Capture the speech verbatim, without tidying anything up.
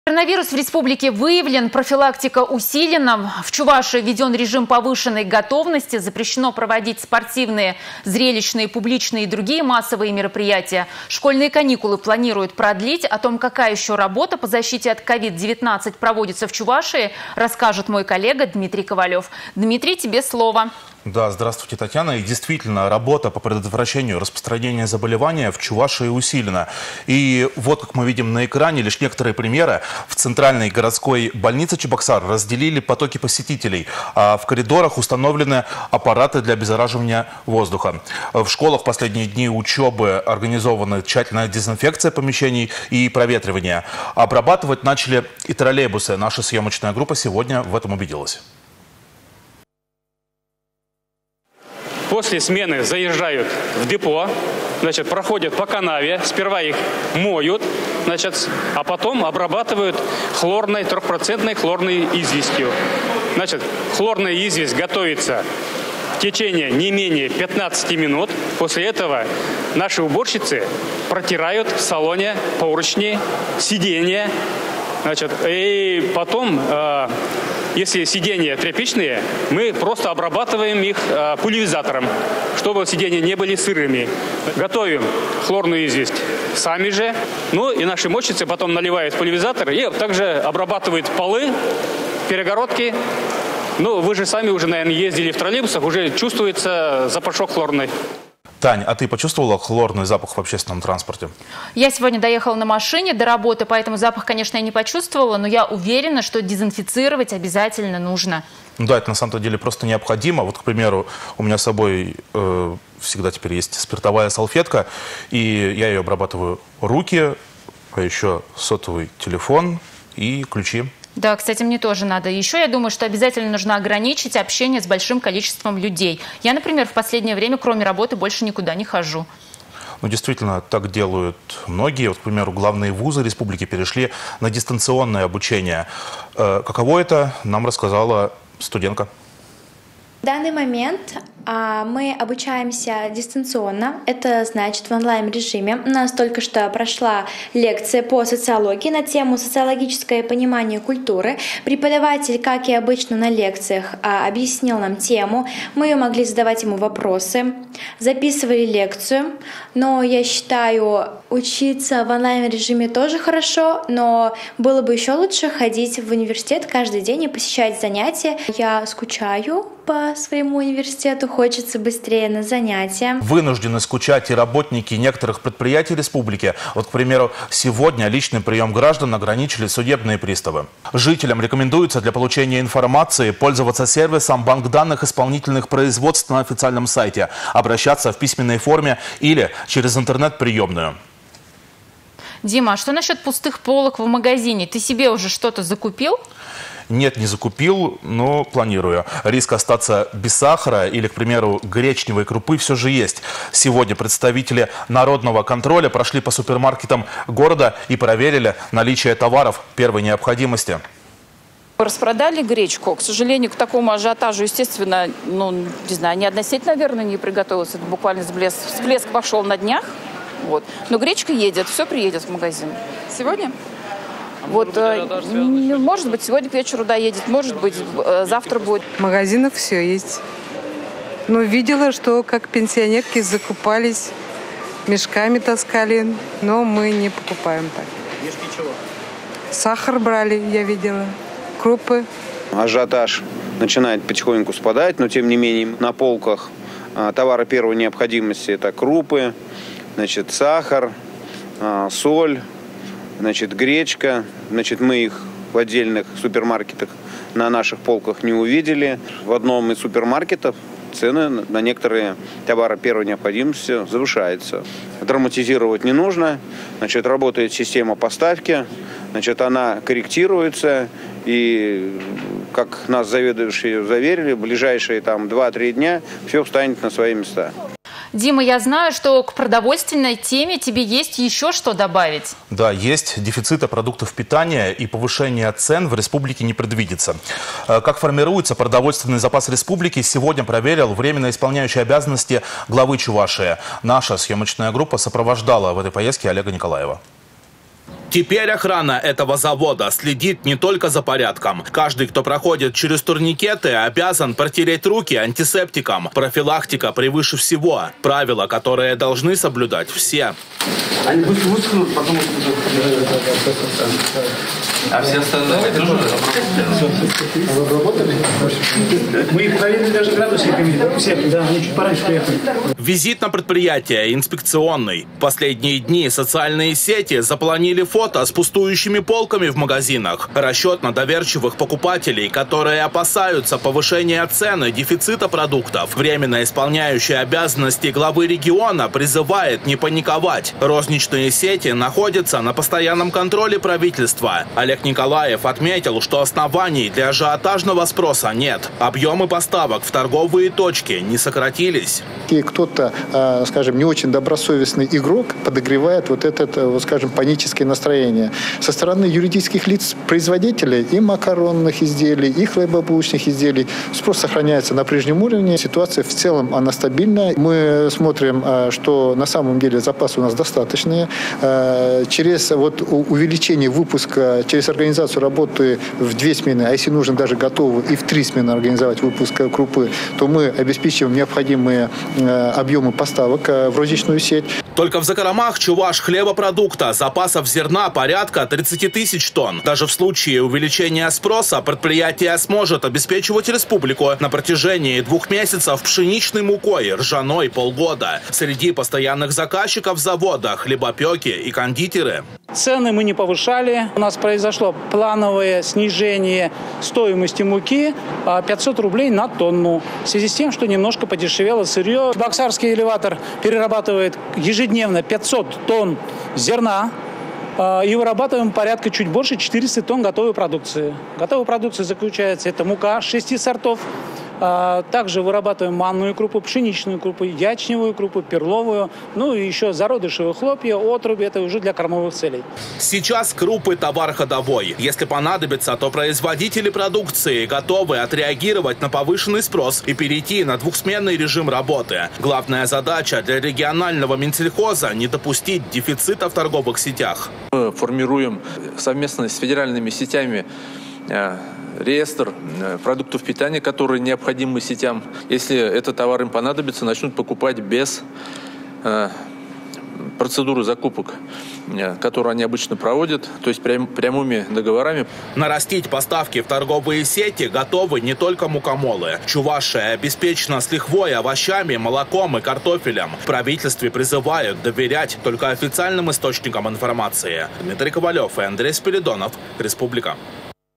Коронавирус в республике выявлен, профилактика усилена. В Чувашии введен режим повышенной готовности. Запрещено проводить спортивные, зрелищные, публичные и другие массовые мероприятия. Школьные каникулы планируют продлить. О том, какая еще работа по защите от ковид девятнадцать проводится в Чувашии, расскажет мой коллега Дмитрий Ковалев. Дмитрий, тебе слово. Да, здравствуйте, Татьяна. И действительно, работа по предотвращению распространения заболевания в Чувашии усилена. И вот, как мы видим на экране, лишь некоторые примеры. В центральной городской больнице Чебоксар разделили потоки посетителей, а в коридорах установлены аппараты для обеззараживания воздуха. В школах в последние дни учебы организована тщательная дезинфекция помещений и проветривание. Обрабатывать начали и троллейбусы. Наша съемочная группа сегодня в этом убедилась. После смены заезжают в депо, значит, проходят по канаве, сперва их моют, значит, а потом обрабатывают хлорной, трехпроцентной хлорной известью. Значит, хлорная известь готовится в течение не менее пятнадцати минут. После этого наши уборщицы протирают в салоне поручни, сиденья. Значит, и потом, э, если сиденья тряпичные, мы просто обрабатываем их э, пульверизатором, чтобы сиденья не были сырыми. Готовим хлорную известь сами же. Ну и наши мойщицы потом наливают в пульверизатор и также обрабатывают полы, перегородки. Ну, вы же сами уже, наверное, ездили в троллейбусах, уже чувствуется запашок хлорный. Тань, а ты почувствовала хлорный запах в общественном транспорте? Я сегодня доехала на машине до работы, поэтому запах, конечно, я не почувствовала, но я уверена, что дезинфицировать обязательно нужно. Да, это на самом деле просто необходимо. Вот, к примеру, у меня с собой э, всегда теперь есть спиртовая салфетка, и я ее обрабатываю руки, а еще сотовый телефон и ключи. Да, кстати, мне тоже надо. Еще я думаю, что обязательно нужно ограничить общение с большим количеством людей. Я, например, в последнее время, кроме работы, больше никуда не хожу. Ну, действительно, так делают многие. Вот, к примеру, главные вузы республики перешли на дистанционное обучение. Э, каково это, нам рассказала студентка. В данный момент а, мы обучаемся дистанционно, это значит в онлайн-режиме. У нас только что прошла лекция по социологии на тему «Социологическое понимание культуры». Преподаватель, как и обычно на лекциях, а, объяснил нам тему. Мы могли задавать ему вопросы, записывали лекцию. Но я считаю, учиться в онлайн-режиме тоже хорошо, но было бы еще лучше ходить в университет каждый день и посещать занятия. Я скучаю по своему университету, хочется быстрее на занятия. Вынуждены скучать и работники некоторых предприятий республики. Вот, к примеру, сегодня личный прием граждан ограничили судебные приставы. Жителям рекомендуется для получения информации пользоваться сервисом банк данных исполнительных производств на официальном сайте, обращаться в письменной форме или через интернет-приемную. Дима, а что насчет пустых полок в магазине? Ты себе уже что-то закупил? Нет, не закупил, но планирую. Риск остаться без сахара или, к примеру, гречневой крупы все же есть. Сегодня представители народного контроля прошли по супермаркетам города и проверили наличие товаров первой необходимости. Распродали гречку. К сожалению, к такому ажиотажу, естественно, ну, не знаю, ни одна сеть, наверное, не приготовилась. Это буквально всплеск, всплеск пошел на днях. Вот. Но гречка едет, все приедет в магазин. Сегодня? Вот, может быть, может быть, сегодня к вечеру доедет, может быть, завтра будет. В магазинах все есть. Но видела, что как пенсионерки закупались, мешками таскали, но мы не покупаем так. Мешки чего? Сахар брали, я видела, крупы. Ажиотаж начинает потихоньку спадать, но тем не менее на полках товары первой необходимости – это крупы, значит, сахар, соль. Значит, гречка, значит, мы их в отдельных супермаркетах на наших полках не увидели. В одном из супермаркетов цены на некоторые товары первой необходимости завышаются. Драматизировать не нужно. Значит, работает система поставки, значит, она корректируется. И, как нас заведующие заверили, в ближайшие там два-три дня все встанет на свои места. Дима, я знаю, что к продовольственной теме тебе есть еще что добавить. Да, есть. Дефицита продуктов питания и повышения цен в республике не предвидится. Как формируется продовольственный запас республики, сегодня проверил временно исполняющий обязанности главы Чувашии. Наша съемочная группа сопровождала в этой поездке Олега Николаева. Теперь охрана этого завода следит не только за порядком. Каждый, кто проходит через турникеты, обязан протереть руки антисептиком. Профилактика превыше всего. Правила, которые должны соблюдать все. Они быстро выскнут, потом... А все остальные тоже обработали? Мы их проверили даже градусниками. Все, да, они чуть пораньше приехали. Визит на предприятие инспекционный. В последние дни социальные сети заполонили фото с пустующими полками в магазинах. Расчет на доверчивых покупателей, которые опасаются повышения цен и дефицита продуктов. Временно исполняющий обязанности главы региона призывает не паниковать. Розничные сети находятся на постоянном контроле правительства. Олег Николаев отметил, что оснований для ажиотажного спроса нет. Объемы поставок в торговые точки не сократились. И кто-то, скажем, не очень добросовестный игрок подогревает вот это, вот, скажем, паническое настроение. Со стороны юридических лиц производителей и макаронных изделий, и хлебобулочных изделий спрос сохраняется на прежнем уровне. Ситуация в целом, она стабильная. Мы смотрим, что на самом деле запасы у нас достаточные. Через вот увеличение выпуска, через организацию работы в две смены, а если нужно даже готовы и в три смены организовать выпуск крупы, то мы обеспечиваем необходимые объемы поставок в розничную сеть. Только в закромах Чуваш хлебопродукта запасов зерна порядка тридцати тысяч тонн. Даже в случае увеличения спроса предприятие сможет обеспечивать республику на протяжении двух месяцев пшеничной мукой, ржаной полгода. Среди постоянных заказчиков завода хлебопеки и кондитеры. Цены мы не повышали. У нас произошло плановое снижение стоимости муки пятьсот рублей на тонну. В связи с тем, что немножко подешевело сырье. Баксарский элеватор перерабатывает ежедневно пятьсот тонн зерна. И вырабатываем порядка чуть больше четырёхсот тонн готовой продукции. Готовая продукция заключается, это мука шести сортов. Также вырабатываем манную крупу, пшеничную крупу, ячневую крупу, перловую, ну и еще зародышевые хлопья, отруби, это уже для кормовых целей. Сейчас крупы товар ходовой. Если понадобится, то производители продукции готовы отреагировать на повышенный спрос и перейти на двухсменный режим работы. Главная задача для регионального Минсельхоза – не допустить дефицита в торговых сетях. Мы формируем совместно с федеральными сетями реестр продуктов питания, которые необходимы сетям. Если этот товар им понадобится, начнут покупать без э, процедуры закупок, э, которую они обычно проводят, то есть прям, прямыми договорами. Нарастить поставки в торговые сети готовы не только мукомолы. Чувашия обеспечена с лихвой овощами, молоком и картофелем. В правительстве призывают доверять только официальным источникам информации. Дмитрий Ковалев и Андрей Спиридонов. Республика.